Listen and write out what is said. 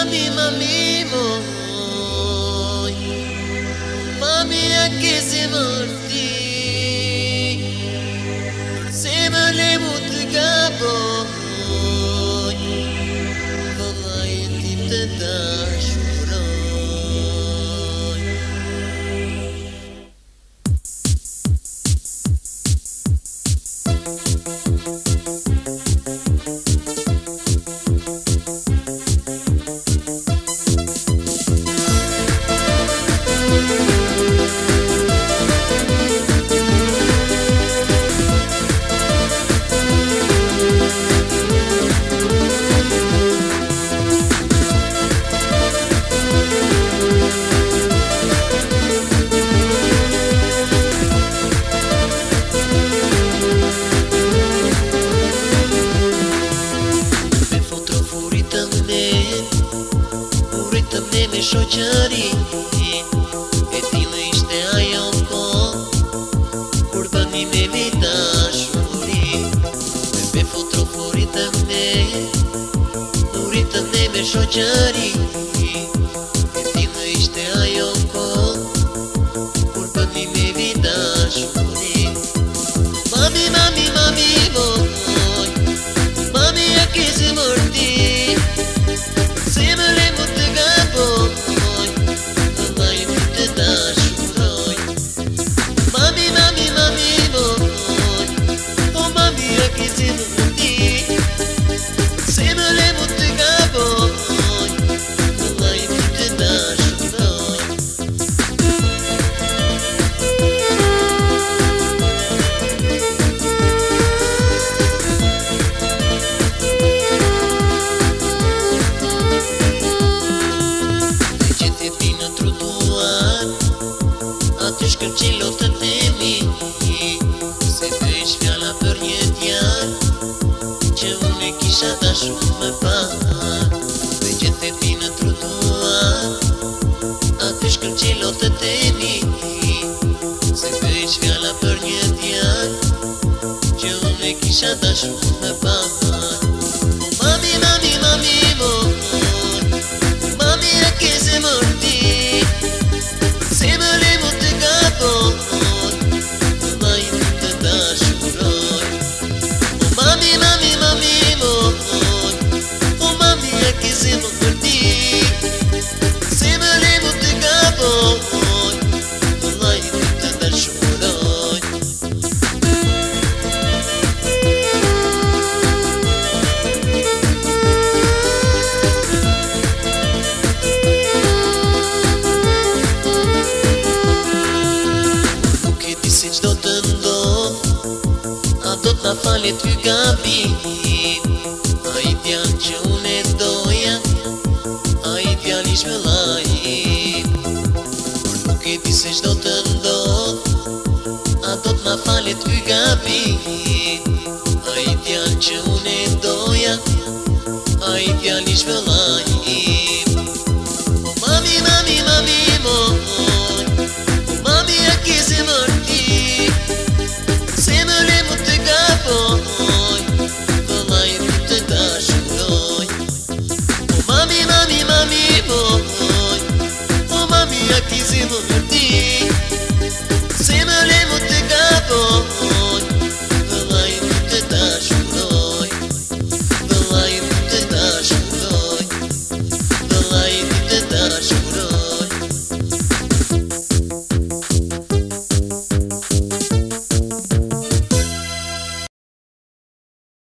mami, mami, moj. Mami, a ke zemër ti, zemër le mu të gaboj, vëllaj tim të dashuroj. Me shoqëri, e tillë ishte ajo kohë kur bëni me dashuri. Me fotoforit të me, nurit të me shoqëri, e tillë ishte ajo kohë kur bëni me dashuri. Mami, mami, mami, moj, mami, a ke zemër ti, zemër e mu të gaboj, vëllaj tim të dashuroj. Mami, mami, mami, moj, o mami, a ke zemër ti, zemër e mu të gaboj, vëllaj tim të dashuroj. Aty shkërqin lotët e mi, se të ish fjalla për një djarë që unë e kisha dashur më parë. Dhe gjithë e ti në trotuar, aty shkërqin lotët e mi, se të ish fjalla për një djarë që unë e kisha dashur më parë. Mami, mami, mami, moj, mami, a ke zemër ti, zemër e mu të gaboj, vëllaj tim të dashuroj. O mami, mami, mami, moj, o mami, a ke zemër ti, zemër e mu të gaboj, vëllaj tim të dashuroj. Si qdo të ndodh, a do t'na falet ky gabim, a i djallë që unë e doja, a i djallë ish vëllajim. Por nuk e di se qdo të ndodh, a do t'na falet ky gabim, a i djallë që unë e doja, a i djallë ish vëllajim. O mami, mami, mami, moj, mami, a ke zemër ti, zemër e mu të gaboj, vëllaj tim të dashuroj. O mami, mami, mami, moj, o mami, a ke zemër